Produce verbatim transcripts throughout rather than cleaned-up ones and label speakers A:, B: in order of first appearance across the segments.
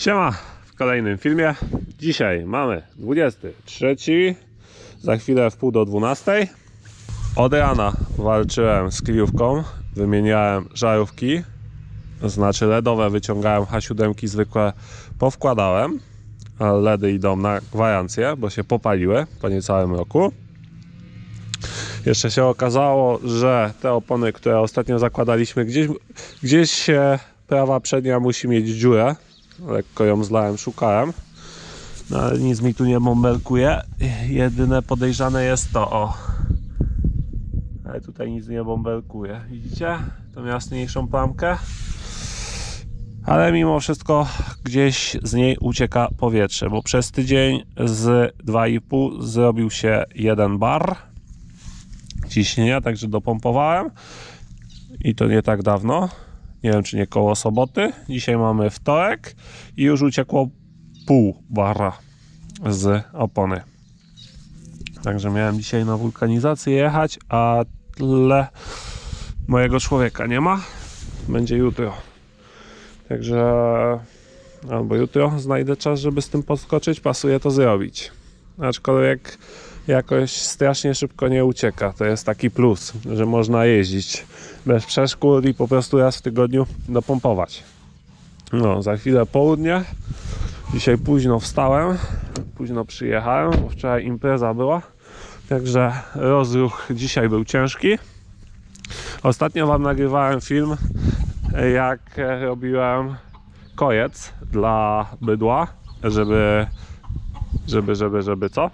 A: Siema, w kolejnym filmie. Dzisiaj mamy dwudziesty trzeci, za chwilę w pół do dwunastej. Od rana walczyłem z kryjówką, wymieniałem żarówki, znaczy ledowe wyciągałem, H siedem zwykłe powkładałem. Ledy idą na gwarancję, bo się popaliły po niecałym roku. Jeszcze się okazało, że te opony, które ostatnio zakładaliśmy, gdzieś, gdzieś się prawa przednia musi mieć dziurę. Lekko ją zlałem, szukałem, no ale nic mi tu nie bąbelkuje. Jedyne podejrzane jest to, o, ale tutaj nic nie bąbelkuje, widzicie tą jasniejszą plamkę, ale mimo wszystko gdzieś z niej ucieka powietrze, bo przez tydzień z dwa i pół zrobił się jeden bar ciśnienia, także dopompowałem i to nie tak dawno. Nie wiem, czy nie koło soboty. Dzisiaj mamy wtorek i już uciekło pół bara z opony. Także miałem dzisiaj na wulkanizację jechać, a tyle mojego człowieka nie ma. Będzie jutro. Także albo jutro znajdę czas, żeby z tym podskoczyć. Pasuje to zrobić. Aczkolwiek jakoś strasznie szybko nie ucieka. To jest taki plus, że można jeździć bez przeszkód i po prostu raz w tygodniu dopompować. No, za chwilę południe. Dzisiaj późno wstałem, późno przyjechałem, bo wczoraj impreza była. Także rozruch dzisiaj był ciężki. Ostatnio wam nagrywałem film, jak robiłem kojec dla bydła, żeby, żeby, żeby, żeby co?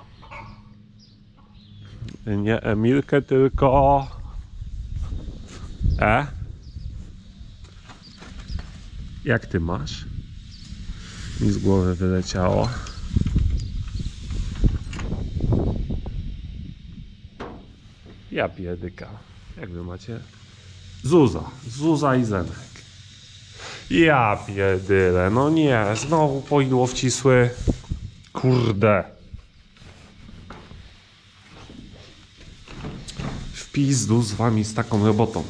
A: Nie Emilkę, tylko E. Jak ty masz? Mi z głowy wyleciało. Ja piedyka. Jak wy macie? Zuza. Zuza i Zenek. Ja pierdyle. No nie. Znowu poidło wcisły. Kurde. W pizdu z wami z taką robotą.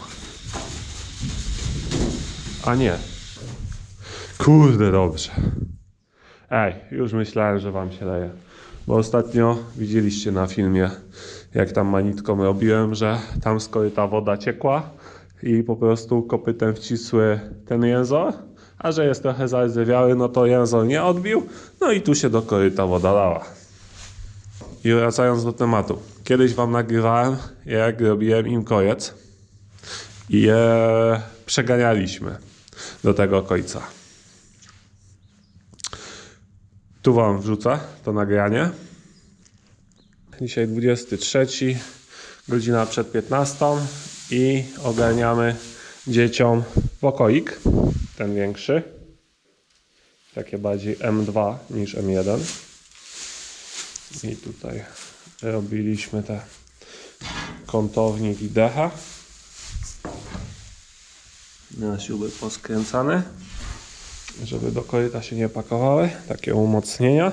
A: A nie. Kurde, dobrze. Ej, już myślałem, że wam się leje. Bo ostatnio widzieliście na filmie, jak tam manitką robiłem, że tam z koryta woda ciekła i po prostu kopytem wcisły ten jęzor, a że jest trochę zardzewiały, no to jęzor nie odbił, no i tu się do koryta woda lała. I wracając do tematu. Kiedyś wam nagrywałem, jak robiłem im kojec i je przeganialiśmy do tego końca. Tu wam wrzucę to nagranie. Dzisiaj dwudziesty trzeci, godzina przed piętnastą i ogarniamy dzieciom pokoik, ten większy, takie bardziej M dwa niż M jeden. I tutaj robiliśmy te kątownik i dechę. Na śruby poskręcane, żeby do koryta się nie pakowały, takie umocnienia.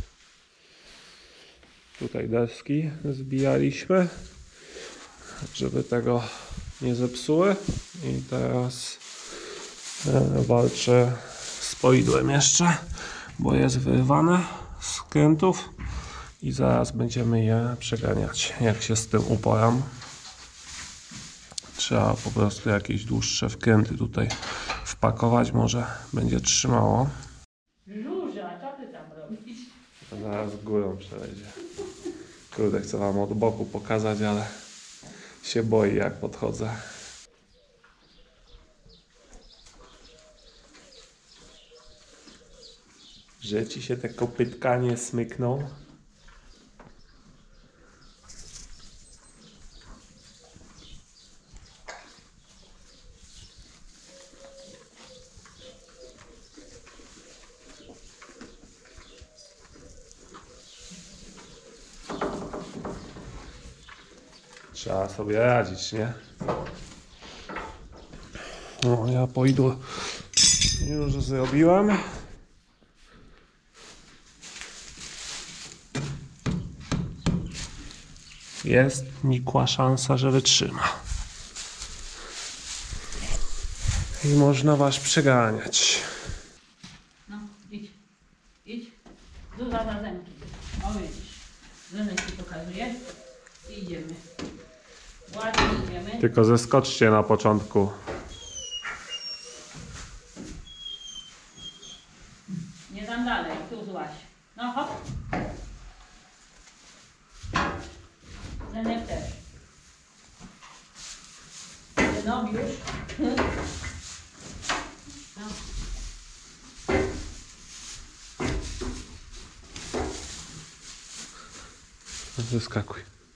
A: Tutaj deski zbijaliśmy, żeby tego nie zepsuły. I teraz walczę z poidłem jeszcze, bo jest wyrwane z skrętów i zaraz będziemy je przeganiać. Jak się z tym uporam, trzeba po prostu jakieś dłuższe wkręty tutaj wpakować, może będzie trzymało.
B: Żuzia, co ty tam robisz?
A: A zaraz górą przejdzie. Kurde, chcę wam od boku pokazać, ale się boję, jak podchodzę. Że ci się te kopytka nie smykną. Trzeba sobie radzić, nie? No, ja poidło już zrobiłem. Jest nikła szansa, że wytrzyma. I można was przeganiać.
B: No, idź. Zuza za Zenki. O widzisz. Zenek ci pokazuje. I idziemy. Ładnie idziemy.
A: Tylko zeskoczcie na początku.
B: Nie dam dalej, tu złaś. No hop. Zenek też. Zenobiusz. No.
A: Zeskakuj.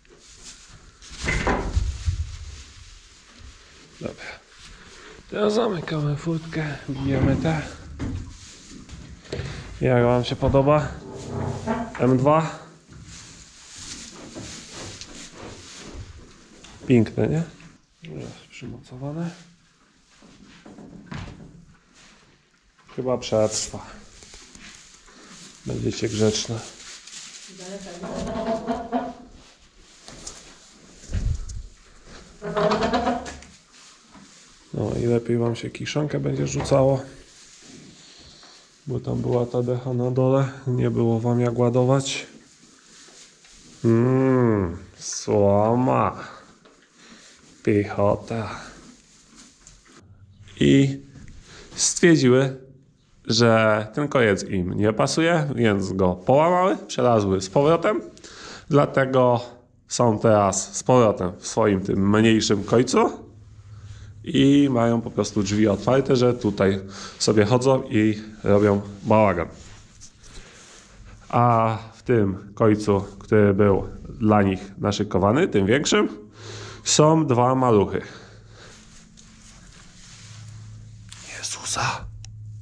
A: Dobra. Teraz zamykamy furtkę, bijemy te. Jak wam się podoba? M dwa. Piękne, nie? Teraz przymocowane. Chyba przetrwa. Będziecie grzeczne. No i lepiej wam się kiszonkę będzie rzucało, bo tam była ta decha na dole, nie było wam jak ładować. Mmm, słoma, piechota. I stwierdziły, że ten koniec im nie pasuje, więc go połamały, przelazły z powrotem. Dlatego są teraz z powrotem w swoim tym mniejszym końcu i mają po prostu drzwi otwarte, że tutaj sobie chodzą i robią bałagan. A w tym końcu, który był dla nich naszykowany, tym większym, są dwa maluchy. Jezusa!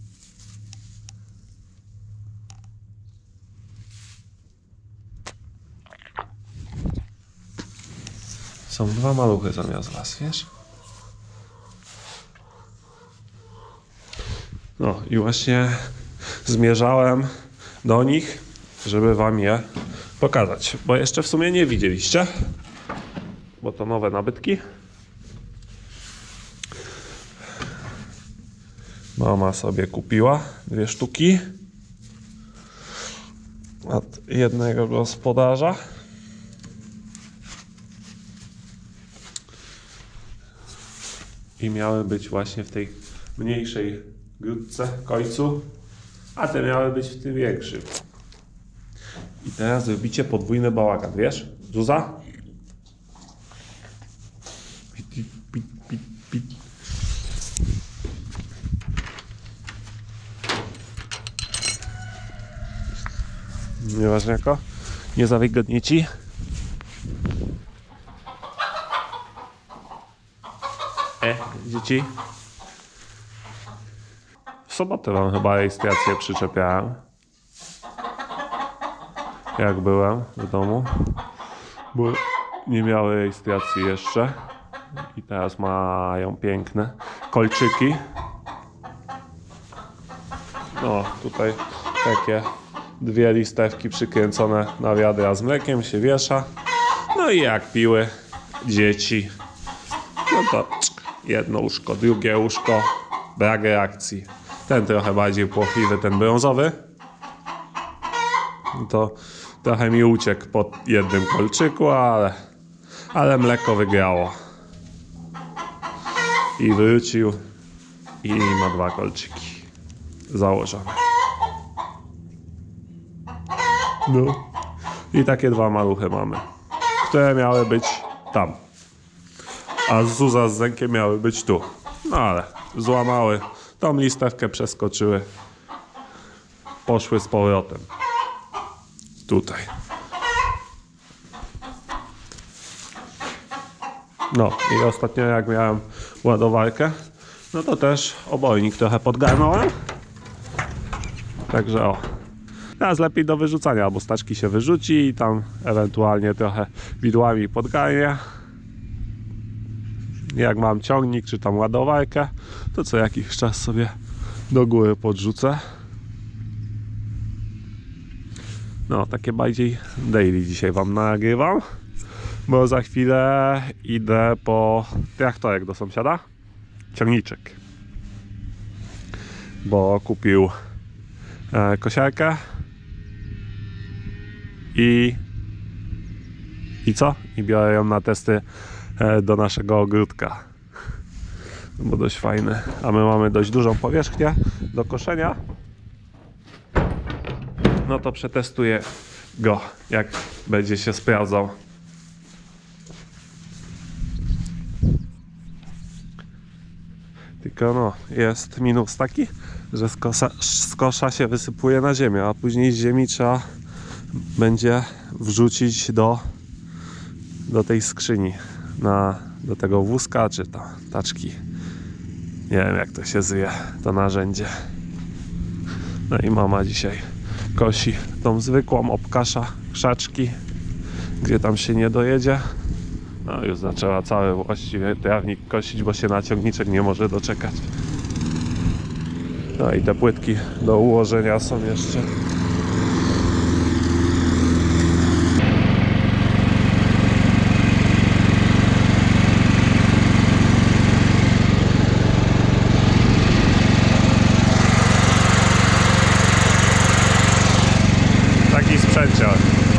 A: Są dwa maluchy zamiast was, wiesz? No i właśnie zmierzałem do nich, żeby wam je pokazać. Bo jeszcze w sumie nie widzieliście. Bo to nowe nabytki. Mama sobie kupiła dwie sztuki od jednego gospodarza. I miały być właśnie w tej mniejszej grudce, końcu, a te miały być w tym większym. I teraz zrobicie podwójny bałagan, wiesz? Zuza? Pit, pit, pit, pit. Nieważne jako? Nie za wygodnie ci? E, dzieci? W sobotę wam chyba rejestrację przyczepiałem. Jak byłem w domu. Bo nie miały rejestracji jeszcze. I teraz mają piękne kolczyki. No, tutaj takie dwie listewki przykręcone na wiadra z mlekiem się wiesza. No i jak piły dzieci, no to jedno łóżko, drugie łóżko, brak reakcji. Ten trochę bardziej płochliwy, ten brązowy. To trochę mi uciekł po jednym kolczyku, ale, ale mleko wygrało. I wrócił i ma dwa kolczyki założone. No. I takie dwa maluchy mamy, które miały być tam. A Zuza z Zenkiem miały być tu. No ale złamały. Tą listewkę przeskoczyły. Poszły z powrotem. Tutaj. No i ostatnio jak miałem ładowarkę, no to też obojnik trochę podgarnąłem. Także o. Teraz lepiej do wyrzucania, bo staczki się wyrzuci i tam ewentualnie trochę widłami podgarnie. Jak mam ciągnik czy tam ładowarkę, to co jakiś czas sobie do góry podrzucę. No, takie bardziej daily dzisiaj wam nagrywam, bo za chwilę idę po traktorek do sąsiada, ciągniczek, bo kupił e, kosiarkę i i co? I biorę ją na testy do naszego ogródka, bo dość fajny, a my mamy dość dużą powierzchnię do koszenia. No to przetestuję go, jak będzie się sprawdzał. Tylko no, jest minus taki, że z kosza, z kosza się wysypuje na ziemię, a później z ziemi trzeba będzie wrzucić do, do tej skrzyni, na, do tego wózka czy tam taczki. Nie wiem, jak to się zwie, to narzędzie. No i mama dzisiaj kosi tą zwykłą, obkasza krzaczki, gdzie tam się nie dojedzie. No już zaczęła cały właściwie trawnik kosić, bo się na ciągniczek nie może doczekać. No i te płytki do ułożenia są jeszcze. Taki sprzęcior.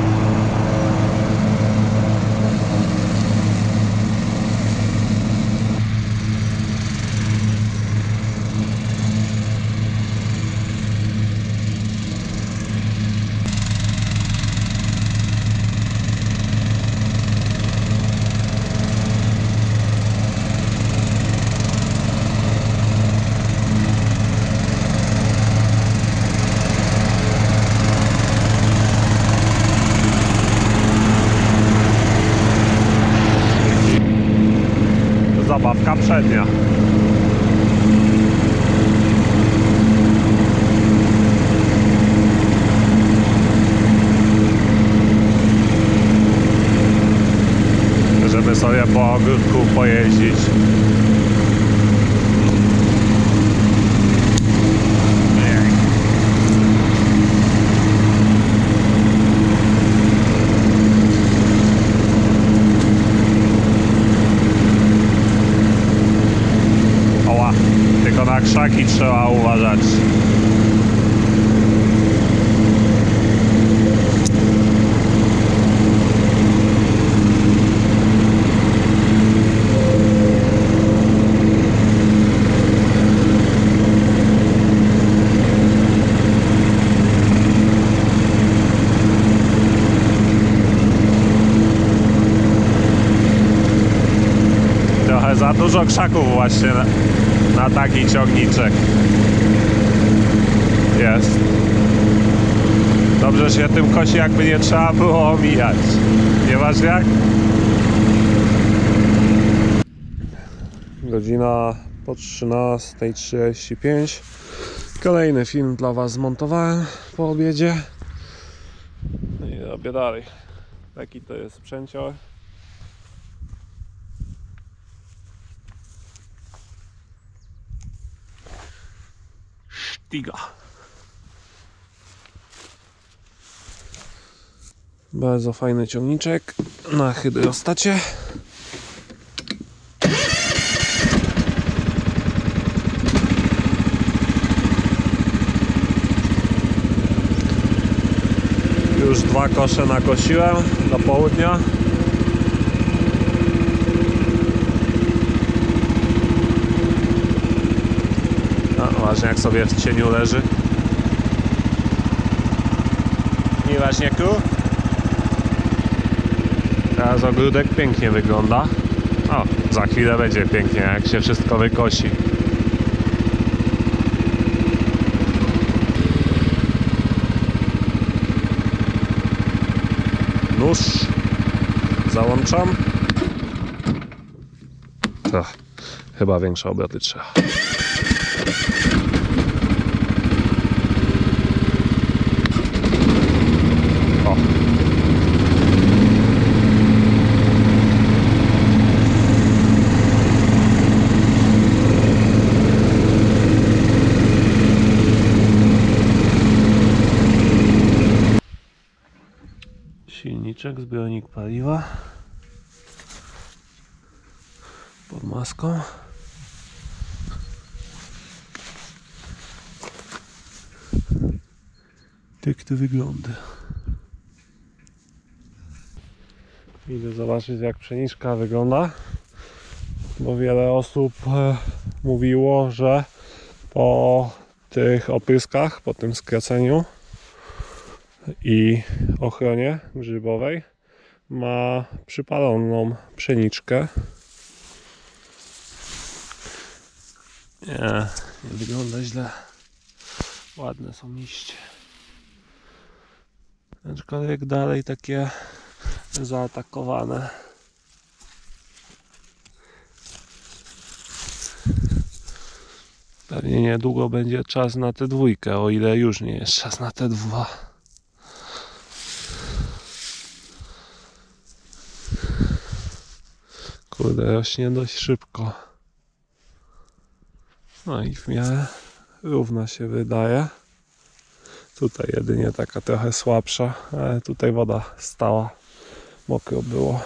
A: Zabawka przednia. Żeby sobie po ogródku pojeździć. Na krzaki trzeba uważać. Trochę za dużo krzaków właśnie na, na taki ciągniczek jest. Dobrze się tym kosi, jakby nie trzeba było omijać. Nieważne jak. Godzina po trzynasta trzydzieści pięć. Kolejny film dla Was zmontowałem po obiedzie. No i robię dalej. Taki to jest sprzęcior. Sztiga. Bardzo fajny ciągniczek na hydrostacie. Już dwa kosze nakosiłem do południa. Ważnie jak sobie w cieniu leży. I właśnie tu. Teraz ogródek pięknie wygląda. O, za chwilę będzie pięknie, jak się wszystko wykosi. Nóż załączam. To, chyba większe obroty trzeba. O. Silniczek, zbiornik paliwa pod maską. Tak to wygląda. Idę zobaczyć, jak pszeniczka wygląda, bo wiele osób e, mówiło, że po tych opryskach, po tym skraceniu i ochronie grzybowej ma przypaloną pszeniczkę. Nie, nie wygląda źle. Ładne są liście. Aczkolwiek dalej takie zaatakowane. Pewnie niedługo będzie czas na tę dwójkę, o ile już nie jest czas na tę dwa. Kurde, rośnie dość szybko. No i w miarę równa się wydaje. Tutaj jedynie taka trochę słabsza, ale tutaj woda stała. Mokro było.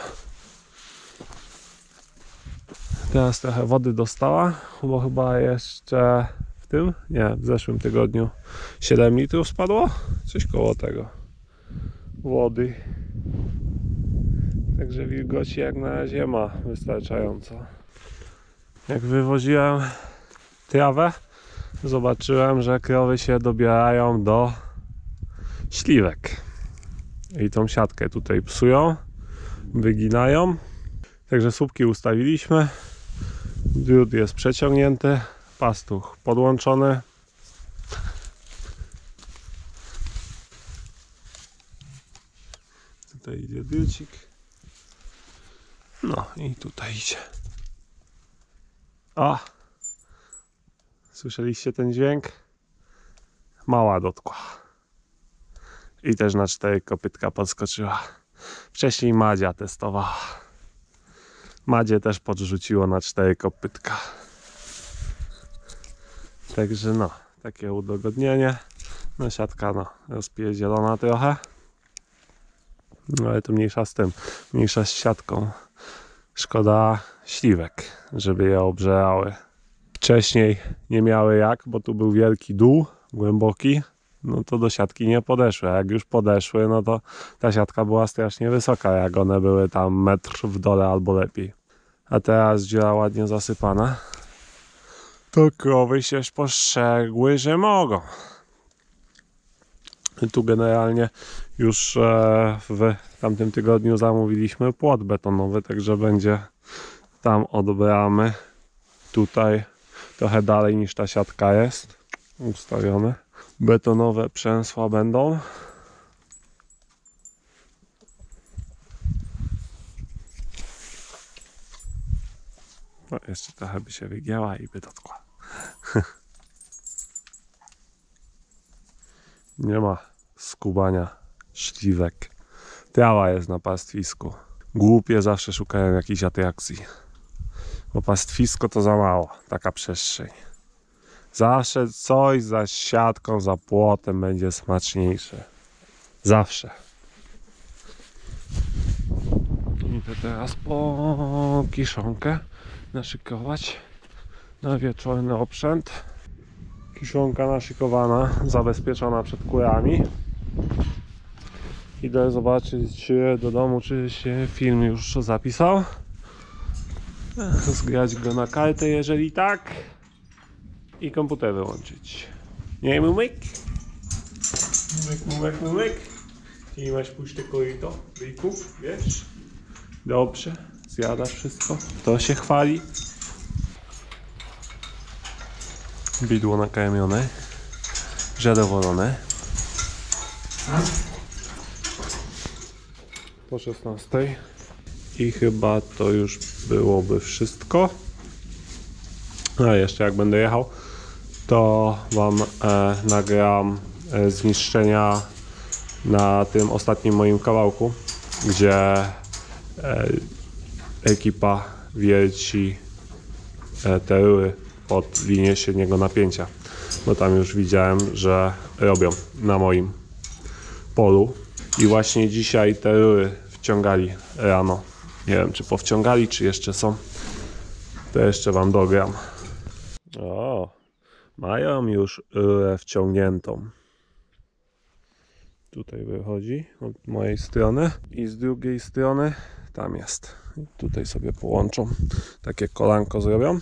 A: Teraz trochę wody dostała, bo chyba jeszcze w tym, nie, w zeszłym tygodniu siedem litrów spadło, coś koło tego wody. Także wilgoci jak na razie ma wystarczająco. Jak wywoziłem trawę, zobaczyłem, że krowy się dobierają do śliwek i tą siatkę tutaj psują, wyginają. Także słupki ustawiliśmy, drut jest przeciągnięty, pastuch podłączony. Tutaj idzie drucik. No i tutaj idzie. A! Słyszeliście ten dźwięk? Mała dotkła. I też na cztery kopytka podskoczyła. Wcześniej Madzia testowała. Madzie też podrzuciło na cztery kopytka. Także no, takie udogodnienie. No siatka no, rozpierdzielona trochę. No ale to mniejsza z tym. Mniejsza z siatką. Szkoda śliwek, żeby je obżerały. Wcześniej nie miały jak, bo tu był wielki dół, głęboki. No to do siatki nie podeszły, a jak już podeszły, no to ta siatka była strasznie wysoka, jak one były tam metr w dole albo lepiej. A teraz dziura ładnie zasypana, to krowy się spostrzegły, że mogą. I tu generalnie już w tamtym tygodniu zamówiliśmy płot betonowy, także będzie tam od bramy, tutaj trochę dalej niż ta siatka jest ustawione. Betonowe przęsła będą. No, jeszcze trochę by się wygięła i by dotkła. Nie ma skubania śliwek. Trawa jest na pastwisku. Głupie zawsze szukają jakiejś atrakcji. Bo pastwisko to za mało, taka przestrzeń. Zawsze coś za siatką, za płotem będzie smaczniejsze. Zawsze. Idę teraz po kiszonkę naszykować na wieczorny oprzęt. Kiszonka naszykowana, zabezpieczona przed kurami. Idę zobaczyć do domu, czy się film już zapisał. Zgrać go na kartę, jeżeli tak. I komputer wyłączyć. Nie, mumyk? Mumyk, mumyk, mumyk. Ty masz puszczę koryto, byku, wiesz? Dobrze, zjadasz wszystko. To się chwali. Bydło nakarmione. Zadowolone. Po szesnastej. I chyba to już byłoby wszystko. A jeszcze jak będę jechał, to wam e, nagram e, zniszczenia na tym ostatnim moim kawałku, gdzie e, ekipa wierci e, te rury pod linię średniego napięcia, bo tam już widziałem, że robią na moim polu i właśnie dzisiaj te rury wciągali rano. Nie wiem, czy powciągali, czy jeszcze są. To jeszcze wam dogram. O, mają już rurę wciągniętą. Tutaj wychodzi od mojej strony i z drugiej strony tam jest. I tutaj sobie połączą, takie kolanko zrobią.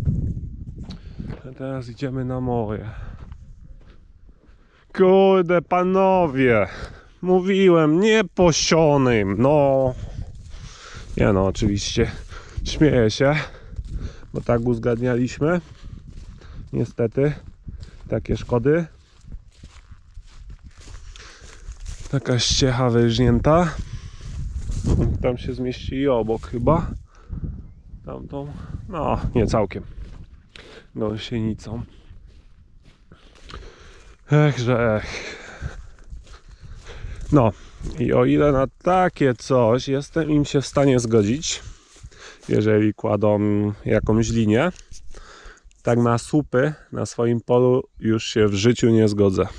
A: A teraz idziemy na morze. Kurde panowie, mówiłem, nie posionym, no. Nie no, oczywiście śmieję się, bo tak uzgadnialiśmy. Niestety, takie szkody. Taka ściecha wyrżnięta. Tam się zmieścili obok chyba. Tamtą, no nie całkiem, gąsienicą. Echże ech. No i o ile na takie coś jestem im się w stanie zgodzić, jeżeli kładą jakąś linię, tak na słupy na swoim polu już się w życiu nie zgodzę.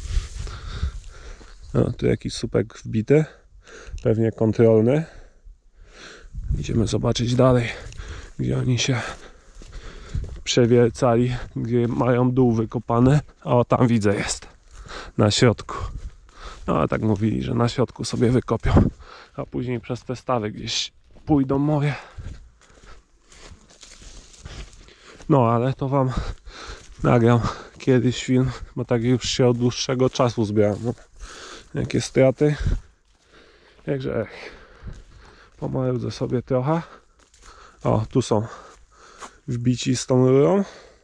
A: No, tu jakiś słupek wbity, pewnie kontrolny. Idziemy zobaczyć dalej, gdzie oni się przewiercali, gdzie mają dół wykopany. O, tam widzę, jest na środku. No, a tak mówili, że na środku sobie wykopią, a później przez te stawy gdzieś pójdą moje. No, ale to wam nagram kiedyś film, bo tak już się od dłuższego czasu zbieram. No, jakie straty. Także ech, pomarudzę sobie trochę. O, tu są wbici z tą rurą.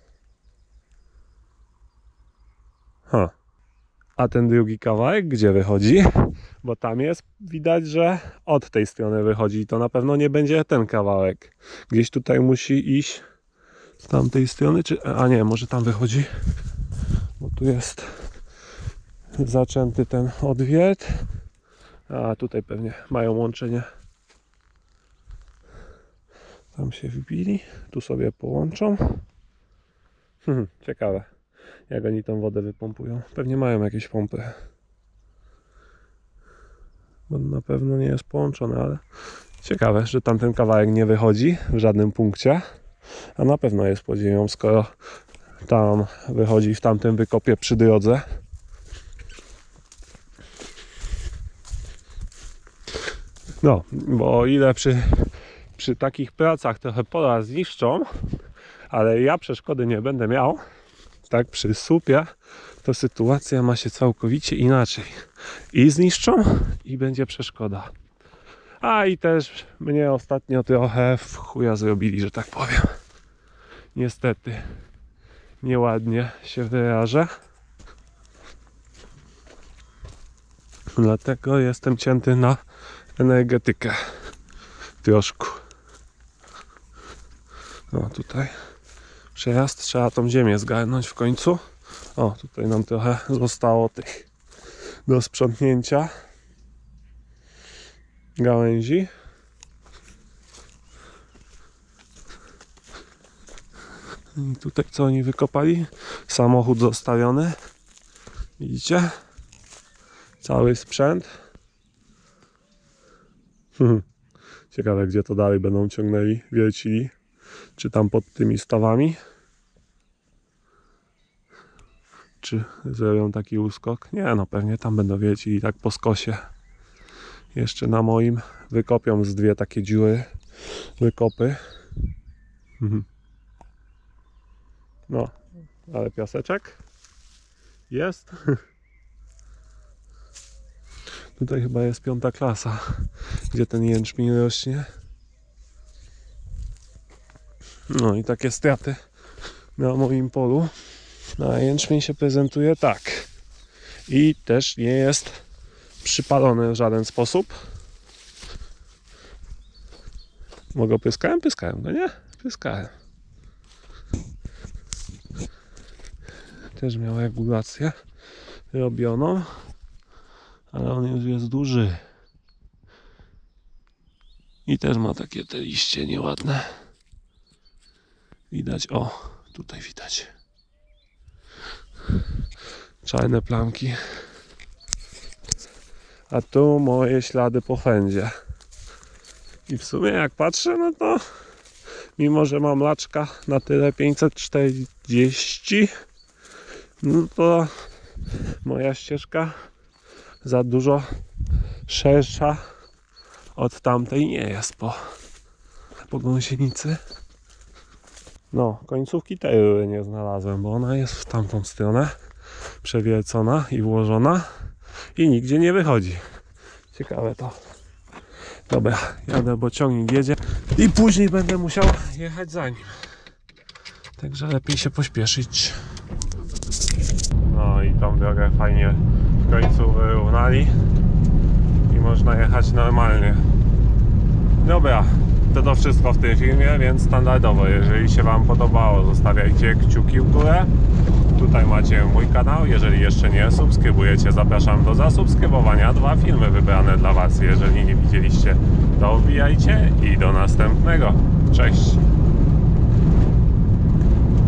A: Ha. A ten drugi kawałek gdzie wychodzi? Bo tam jest widać, że od tej strony wychodzi. To na pewno nie będzie ten kawałek. Gdzieś tutaj musi iść z tamtej strony, czy... A nie, może tam wychodzi. Bo tu jest zaczęty ten odwiert. A tutaj pewnie mają łączenie. Tam się wbili. Tu sobie połączą. Hmm, ciekawe, jak oni tą wodę wypompują. Pewnie mają jakieś pompy. Bo na pewno nie jest połączone, ale ciekawe, że tamten kawałek nie wychodzi w żadnym punkcie. A na pewno jest pod ziemią, skoro tam wychodzi w tamtym wykopie przy drodze. No, bo o ile przy, przy takich pracach trochę pola zniszczą, ale ja przeszkody nie będę miał, tak przy słupie, to sytuacja ma się całkowicie inaczej. I zniszczą, i będzie przeszkoda. A i też mnie ostatnio trochę w chuja zrobili, że tak powiem. Niestety, nieładnie się wyrażę. Dlatego jestem cięty na energetykę. Troszkę. No tutaj przejazd, trzeba tą ziemię zgarnąć w końcu. O, tutaj nam trochę zostało tych do sprzątnięcia gałęzi. I tutaj co oni wykopali? Samochód zostawiony. Widzicie? Cały sprzęt. Ciekawe, gdzie to dalej będą ciągnęli, wiercili. Czy tam pod tymi stawami? Czy zrobią taki uskok? Nie, no pewnie tam będą wiercili tak po skosie. Jeszcze na moim wykopią z dwie takie dziury, wykopy. No, ale piaseczek jest. Tutaj chyba jest piąta klasa, gdzie ten jęczmień rośnie. No i takie straty na moim polu. No, a jęczmień się prezentuje tak. I też nie jest przypalony w żaden sposób. Mogę pyskałem? Pyskałem, no nie? Pyskałem. Też miał regulację robioną. Ale on już jest duży. I też ma takie te liście nieładne. Widać, o, tutaj widać. Czarne plamki. A tu moje ślady po fędzie. I w sumie jak patrzę, no to mimo, że mam laczka na tyle pięćset czterdzieści, no to moja ścieżka za dużo szersza od tamtej nie jest po, po gąsienicy. No, końcówki tej rury nie znalazłem, bo ona jest w tamtą stronę przewiercona i włożona i nigdzie nie wychodzi. Ciekawe to. Dobra, jadę, bo ciągnik jedzie i później będę musiał jechać za nim. Także lepiej się pośpieszyć. No i tą drogę fajnie w końcu wyrównali i można jechać normalnie. Dobra, to to wszystko w tym filmie, więc standardowo, jeżeli się Wam podobało, zostawiajcie kciuki w górę. Tutaj macie mój kanał, jeżeli jeszcze nie subskrybujecie, zapraszam do zasubskrybowania. Dwa filmy wybrane dla Was, jeżeli nie widzieliście, to wbijajcie i do następnego. Cześć!